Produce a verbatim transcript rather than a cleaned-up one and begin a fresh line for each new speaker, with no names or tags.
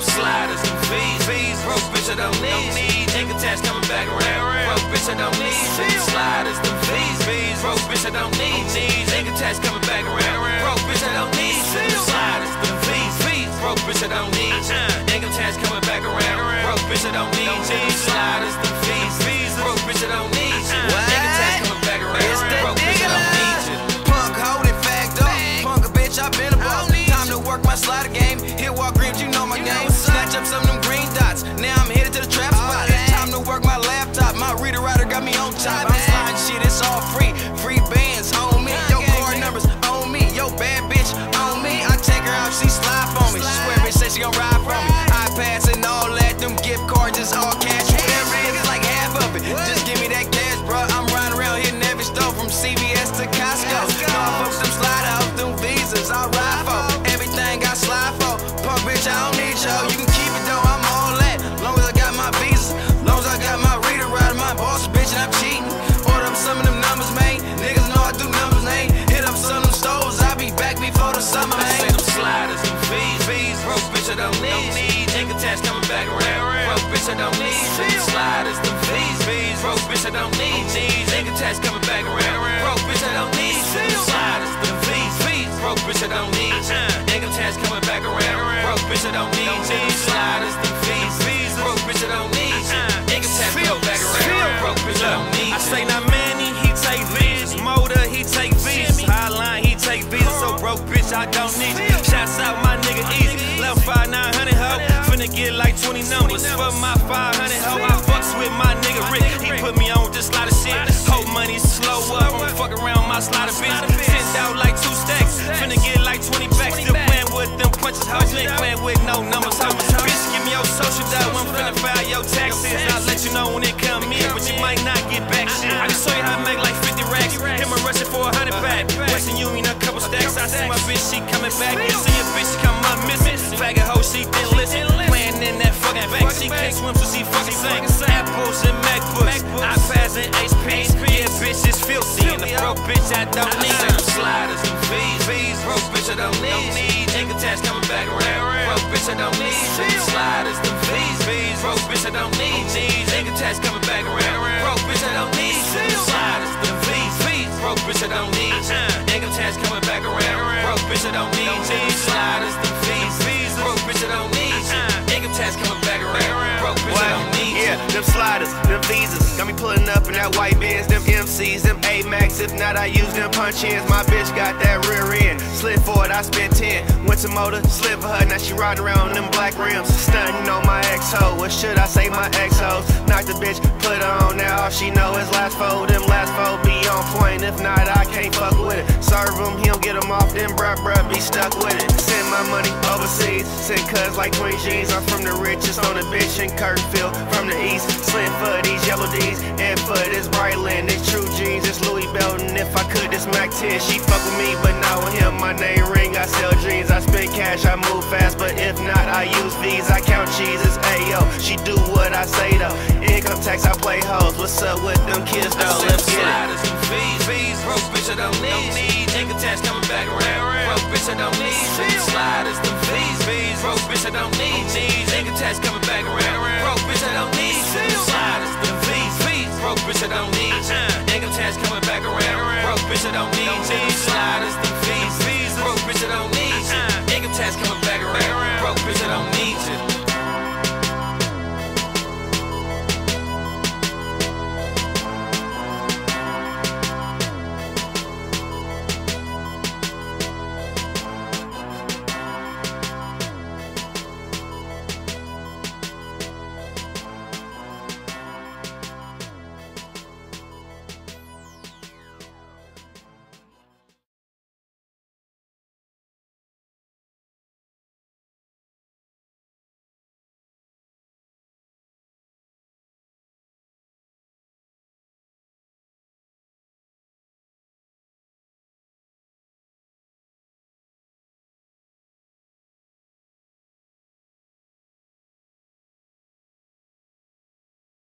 them sliders, them fees, fees. Broke bitch I don't need. Income tax coming back around. Broke bitch I don't need. Them sliders, them fees, fees. Broke bitch I don't need. Income tax coming back around. Broke bitch I don't need. Them sliders, them fees, fees. Broke bitch I don't need. Income tax coming back around. Broke bitch I don't need. Them sliders, them fees, fees. Broke bitch I don't need. Income tax coming back around. Broke bitch I don't need.
Punk hold it fact up. Punk a bitch, I been a boss. Time to work my slider game. Hit walk greens, you know my game. Snatch up some of them green dots. Now I'm headed to the trap spot. Time to work my laptop. My reader writer got me on top. I'm sliding shit, it's all free. Free bands on me. Yo card numbers on me. Yo bad bitch on me. I take her out, she slide for me. She swear bitch say she gon' ride for me. I pass and all that. Them gift cards is all cash. It's like half of it. Just give me that cash, bro. I'm riding around hitting every store from C V S to Costco. No, I fuck them slide out, them visas. I ride for everything I slide for. Punk bitch, I don't need yo. You can keep it though, I'm all that. Long as I got my visas, long as I got my reader ride, my boss bitch, and I'm cheating. Order up some of them numbers, man. Niggas know I do numbers, man. Hit up some of them stores, I'll be back before the summer, man.
I say them sliders, them fees, fees. Broke bitch I don't need. Income tax coming back around. Broke bitch I don't need. Them sliders, them fees, fees. Broke bitch I don't need. Income tax coming back around. Broke bitch I don't need. Them sliders, them fees, fees. Broke bitch I don't need. Income tax coming back around. Broke bitch I don't need. Them sliders, them fees, fees. Broke bitch I don't need. Income tax coming back around. Broke bitch I don't need.
I say now Manny, he take visas. Motor, he take visas. Highline, he take visas. So broke bitch, I don't need you. Shouts out my nigga Easy. Left five nine hundred ho. Finna get like twenty numbers for my five hundred ho. I fucks with my nigga Rick. He put me on just a lot of shit. Hope money slow up. I'm fuck around my slider bitch. Sent out like two stacks. Finna get like twenty backs. Still playing with them punches. Hoes ain't playing with no numbers. Ho. Bitch, give me your social dough. I'm finna file your taxes. I'll let you know when it come in, but you might not get back shit. I can show you how to make like fifty racks. Him a rushing for a hundred back. Western Union a couple stacks. I see my bitch, she coming back. You see a bitch, she come up missing. Faggot hoe, she didn't listen. Playing in that fucking bank. She can't swim, so she fucking sing. Apples and MacBooks, iPads and H Ps. Yeah, bitch is filthy. And the broke bitch I don't need.
Them sliders, them fees, fees. Broke bitch I don't need. Income tax coming back around. Broke bitch I don't need. Them sliders, them fees, fees. Broke bitch I don't need. Income tax coming back around. Broke bitch I don't need. Them sliders, them fees, fees. Broke bitch I don't need. Income tax coming back around. Broke bitch I don't need. Them sliders, them fees, fees. Broke bitch I don't need. Income tax coming back around. Broke bitch I don't need.
Yeah, them sliders, them visas. Got me pulling up in that white Benz, them M Cs, them A Max. If not, I use them punch-ins. My bitch got that rear end. Slid for it, I spent ten. Went to motor, slid for her. Now she riding around them black rims. Stunting on my ex-ho. What should I say, my ex-hoes? Knock the bitch, put her on. Now all she know is last four. Them last four be on point. If not, I can't fuck with it. Serve him, he don't get him off. Then bruh, bruh, be stuck with it. Send my money overseas. Send cuz like twenty G's. I'm from the richest on the bitch in Kirkfield. From the east, slim for these yellow D's. And for this Brightland, it's true jeans. It's Louis Belton. If I could, this Mac ten. She fuck with me, but not with him. My name ring, I sell dreams. I spend cash, I move fast. But if not, I use V's. I count cheeses. Ayo, she do what I say though. Income tax, I play hoes. What's up with them kids though? Let's get it.
Sliders, them fees, fees. Broke bitch I don't need. Income tax coming back around. Broke bitch I don't need. Them sliders, them fees, fees. Broke bitch I don't need. Income tax coming back around. Broke bitch I don't need.